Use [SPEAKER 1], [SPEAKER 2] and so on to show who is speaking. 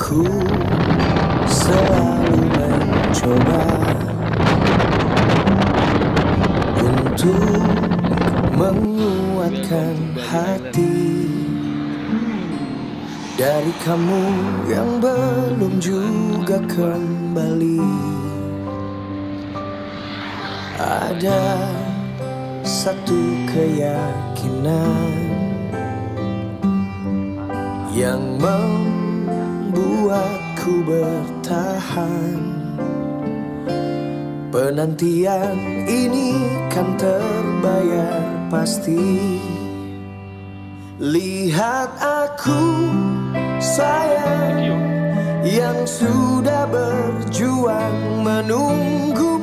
[SPEAKER 1] Ku selalu mencoba untuk menguatkan hati dari kamu yang belum juga kembali. Ada satu keyakinan yang membuatku bertahan. Penantian ini kan terbayar pasti. Lihat aku sayang yang sudah berjuang menunggu